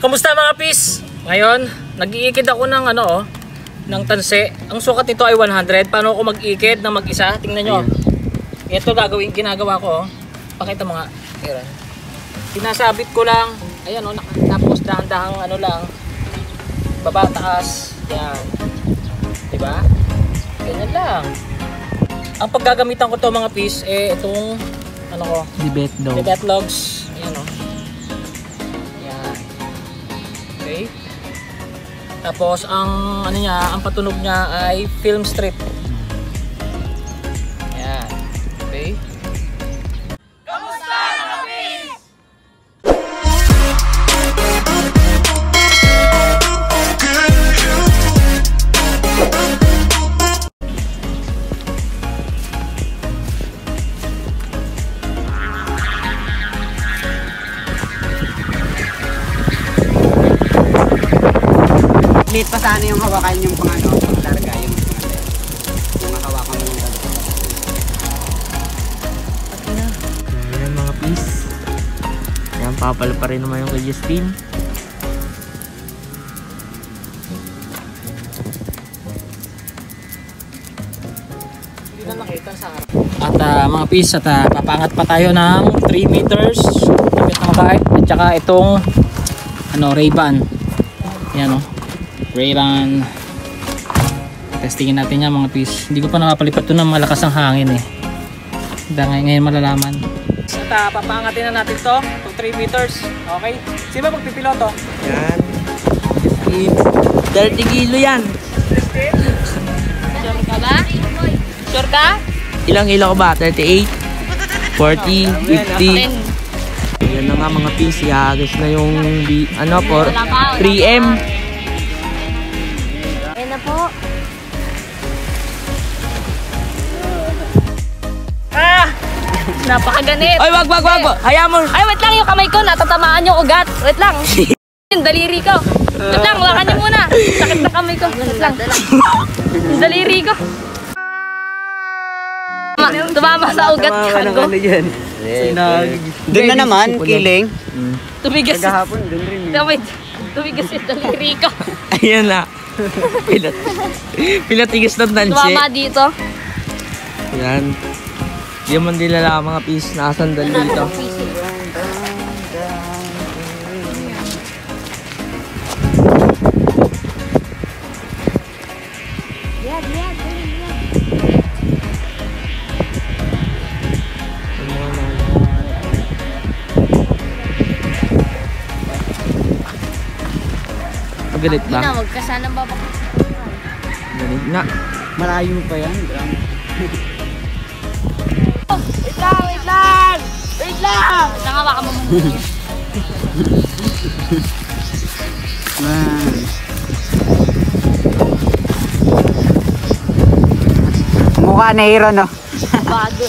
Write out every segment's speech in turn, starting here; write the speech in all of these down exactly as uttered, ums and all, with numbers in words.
Kumusta mga pis? Ngayon, nag-iikid ako ng ano oh, ng tanse. Ang sukat nito ay one hundred. Paano ako mag-iikid ng mag-isa? Tingnan nyo. Ito gagawin, ginagawa ko oh. Pakita mo nga. Ayan. Sinasabit ko lang. Ayan oh, tapos dahan-dahang ano lang. Baba, taas. Yan. Diba? Ganyan lang. Ang paggagamitan ko to mga pis, eh itong ano ko? Debet dog. Debet logs. Ayan oh. Okay. Tapos ang ano niya, ang patunog niya ay film strip. Ayan. Okay. Kamusta mga pis? Lit pa sana yung hawakan yung pang ano, pang larga yung mga yung hawakan mo yung dalawa. Okay na. Ayan mga pis. Ayan, papala pa rin naman yung kay Justin. Hindi na nakita sa harap. At uh, mga pis, at uh, papangat pa tayo ng three meters. Tapit na mabait. At saka itong ano, Ray-Ban. Yan o. Oh. Ray-Ban. Testingin natin yan mga pis. Hindi ko pa nakapalipat ito ng malakas ang hangin eh. Dahil ngayon malalaman. At uh, papangatin na natin to to three meters. Okay? Sino ba magpipiloto? Yan. thirty kilo yan. Sure ka ba? Sure ka? Ilang kilo ko ba? thirty-eight? forty? fifty? Yan na nga mga pis. Ihagis na yung ano for three M. Ayan na po. Ah! Napakaganit. Ay, wag, wag, wag, wag. Hayaan mo. Ay, wait lang, yung kamay ko, natatamaan yung ugat. Wait lang. Yung daliri ko. Wait lang, wakan niyo muna. Sakit na kamay ko. Wait lang. Yung daliri ko. Tumama sa ugat ko. Doon na naman, kiling. Tumigas. Kagahapon, doon rin. Wait. Tumigas yung daliri ko. Ayan na. Pilat. Pilat tigis ng tansi. Tumama dito. Ayan. Di man nila mga pis na sandal dito. Yan, yan, yan, yan. Magalit ba? Hindi na, wag ka sanang babak. Galit na. Malayo pa yan. Wait lang, wait lang! Wait lang! Nangawa ka mo muna. Mukha na hero, no? Bago.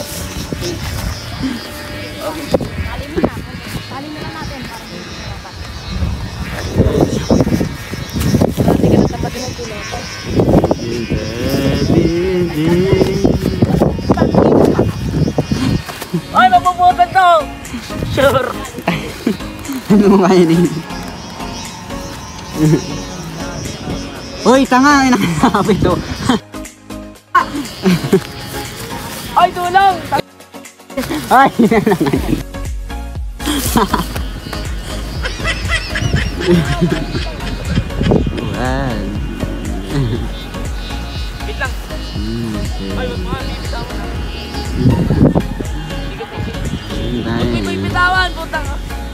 Tali mo na. Tali mo na natin. Hindi ka natapat ng tulo. Ay, mabubutan to! Sure. Ano mo kaya din? Uy, tanga! Ay, nakasapit to. Ay, tulong! Ay! Wow. Wait lang. Ay, wag mo nga, bibitawan na. Huwag mo may bitawan, putang.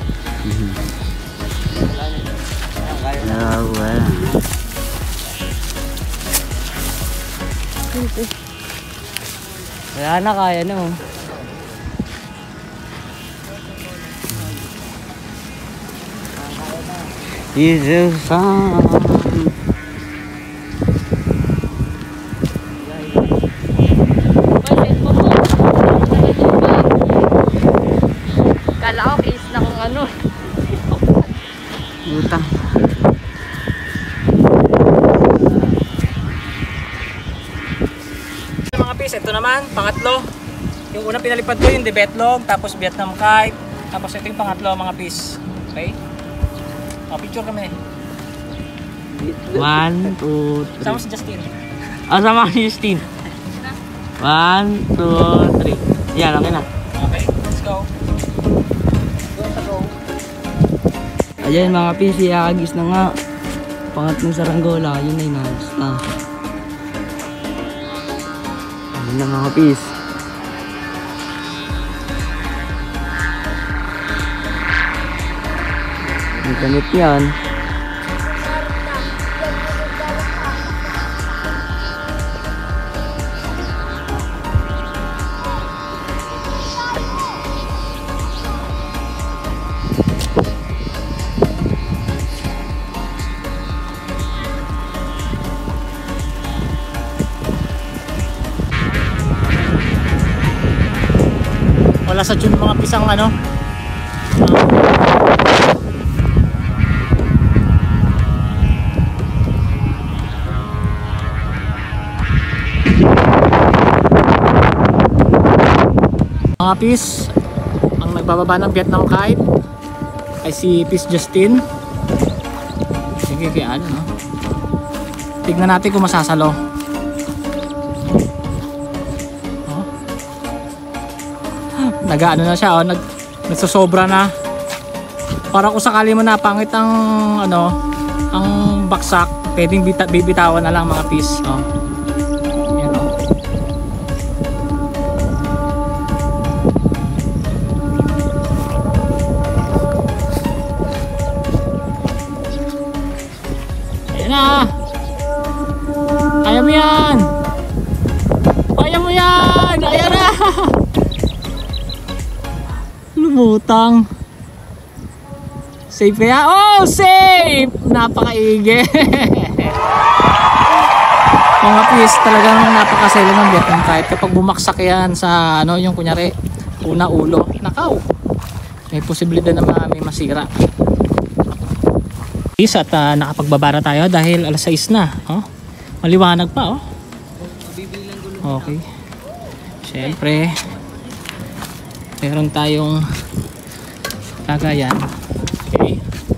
Wala na, kaya na oh. Is a song. Kala ko case na kung ano. Utang. Mga pis, ito naman, pangatlo. Yung una pinalipad ko yung Debetlog, tapos Vietnam Kite, tapos ito yung pangatlo mga pis. Okay? Oh, picture kami. One, two, Sama three. si Justin. Ah, sama si Justin. One, two, three. Yan, okay na. Okay, let's go. Go sa go. Ayan mga pis, iakagis na nga. Pangatlong saranggola, yun na inaayos na. Ayan na mga pis. Ang ganit yan. Wala sa tune mga pisang ano. Mga pis, ang nagbababa ng Vietnam Kite ay si Pis Justin. Sige, kaya ano, no? Tignan natin kung masasalo. Oh. Nag-ano na siya, oh, nag nagsosobra na. Para kung sakali mo napangit ang ano, ang baksak, pwedeng bita bibitawan na lang mga pis. Oh. Yan, oh. Ayan na. Kaya mo yan. Kaya mo yan. Ayan na. Lumutang. Safe kaya? Oh, safe! Napakaigi. Mga pis, talagang napakaselo ng Vietnam Kite. Kapag bumaksak yan sa ano, yung kunyari, una ulo, nakaw. May posibilidad na may masira. At uh, nakapagbabara tayo dahil alas sais na. Oh, maliwanag pa, oh. Okay. Siyempre, meron tayong kagayan. Okay.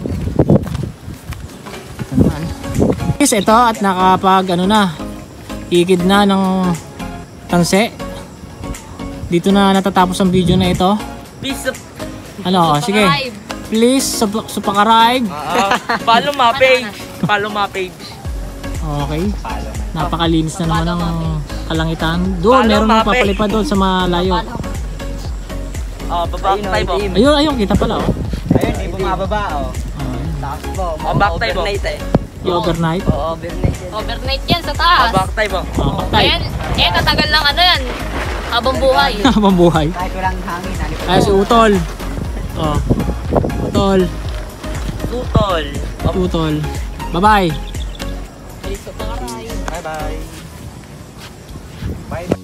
Ito naman. Yes, ito at nakapag ano na, ikid na ng tanse. Dito na natatapos ang video na ito. Please, Ano, sige. Please subscribe. uh, follow my page. Follow my page. Okay. Napakalinis na naman ng kalangitan. Doon, meron nang papalipad doon sa malayo. Oh, baba tayo po. Ayun, ayun, kita pala, oh. Ayun, di bumababa, oh. Taas po. Oh, back tayo po. Yung overnight. Oo, overnight yan. Overnight yan sa Oh, taas. back tayo po. Oh, patay. Ayan, eh, tatagal lang ano yan. Habang buhay. Habang buhay. Kahit walang hangin, ano po. Kaya si Utol. Oh. Utol. Tutol. Utol. Bye-bye. Bye-bye. Bye.